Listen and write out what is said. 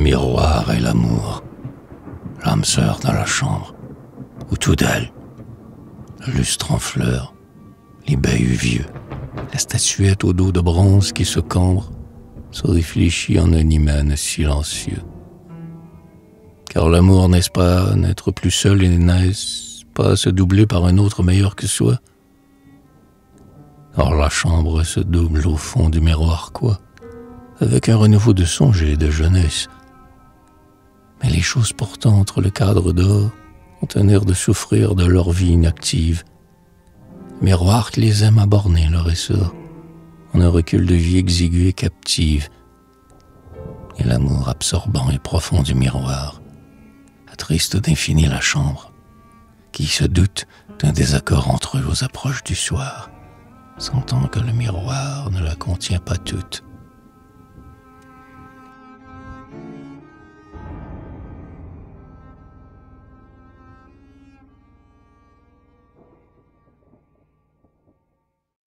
miroir et l'amour, l'âme sœur dans la chambre, autour d'elle, le lustre en fleurs, les bahuts vieux, la statuette au dos de bronze qui se cambre, se réfléchit en un hymen silencieux. Car l'amour, n'est-ce pas, n'être plus seul et n'est-ce pas se doubler par un autre meilleur que soi? Or la chambre se double au fond du miroir, quoi, avec un renouveau de songe et de jeunesse. Mais les choses portant entre le cadre d'or ont un air de souffrir de leur vie inactive. Miroir qui les aime à borner leur essor, en un recul de vie exiguë et captive. Et l'amour absorbant et profond du miroir attriste d'infini la chambre, qui se doute d'un désaccord entre eux aux approches du soir, sentant que le miroir ne la contient pas toute.